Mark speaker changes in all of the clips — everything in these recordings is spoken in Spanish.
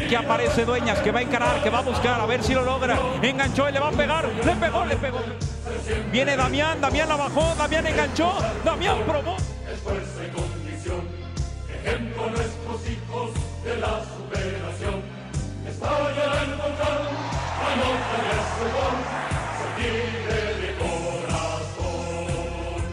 Speaker 1: Aquí aparece Dueñas, que va a encarar, que va a buscar, a ver si lo logra. Enganchó y le va a pegar. Le pegó, le pegó. Viene Damián, Damián la bajó, Damián enganchó, Damián probó.
Speaker 2: Esfuerzo y condición, ejemplo a nuestros hijos de la superación. Estalla el volcán, anota su gol, soy libre de corazón.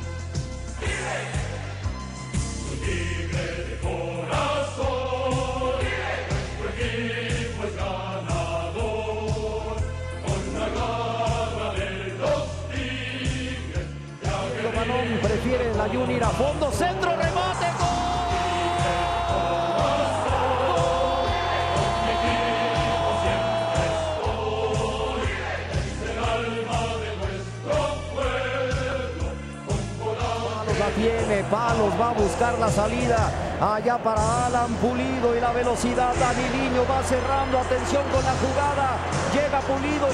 Speaker 2: Soy libre de corazón. Nuestro equipo es ganador, con la garra de los tigres.
Speaker 3: El balón prefiere la Jun ir a fondo, centro, remate, gol. Tiene palos, va a buscar la salida allá para Alan Pulido y la velocidad. Dani Niño va cerrando, atención con la jugada, llega Pulido,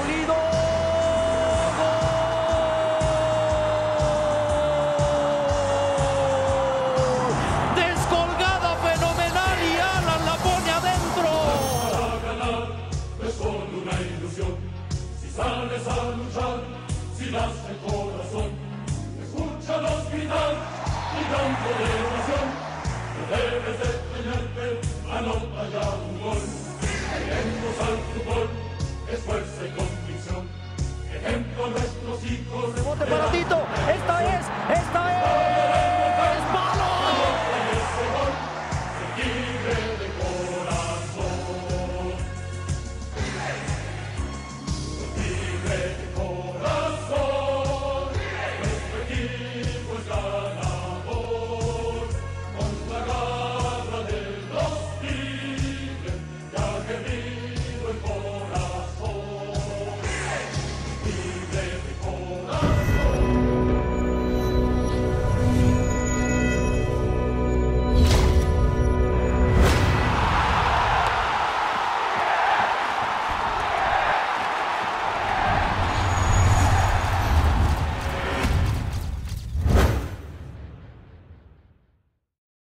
Speaker 3: ¡gol! Descolgada fenomenal y Alan la pone adentro.
Speaker 2: Para ganar no es con una ilusión, si sales a luchar, si das el corazón.